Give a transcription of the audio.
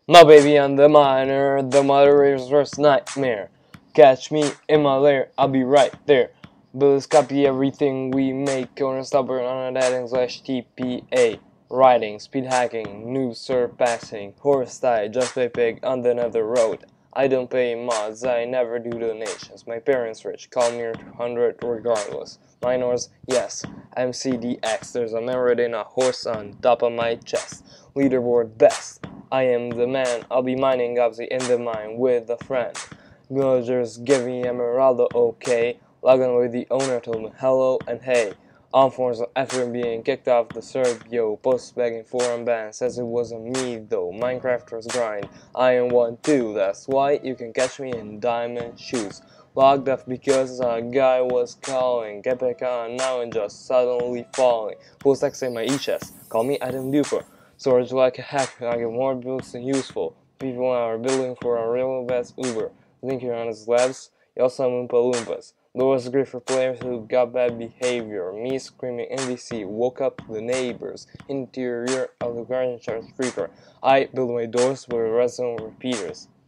My baby on the minor, the moderator's worst nightmare. Catch me in my lair, I'll be right there. Bills copy everything we make, corner stopper on adding /TPA. Riding, speed hacking, news surpassing, horse tie, just play pig on the nether road. I don't pay mods, I never do donations. My parents rich, call me 200 regardless. Minors, yes. MCDX, there's a merit in a horse on top of my chest. Leaderboard best. I am the man, I'll be mining obviously in the mine with a friend. Villagers give me Emeraldo, okay. Logging with the owner told me hello and hey. On forms after being kicked off the server, yo, post begging for a ban, says it wasn't me though, Minecrafters grind, I am one too, that's why you can catch me in diamond shoes. Logged off because a guy was calling, get back on now and just suddenly falling. Post X in my e-chest, call me Adam Duper. Storage like a hack, I get more builds than useful. People are building for a real best Uber. Link here on his labs, y'all some Oompa Loompas. Lowest grade for players who got bad behavior. Me screaming NBC woke up the neighbors. Interior of the garden charge creeper. I build my doors with redstone repeaters.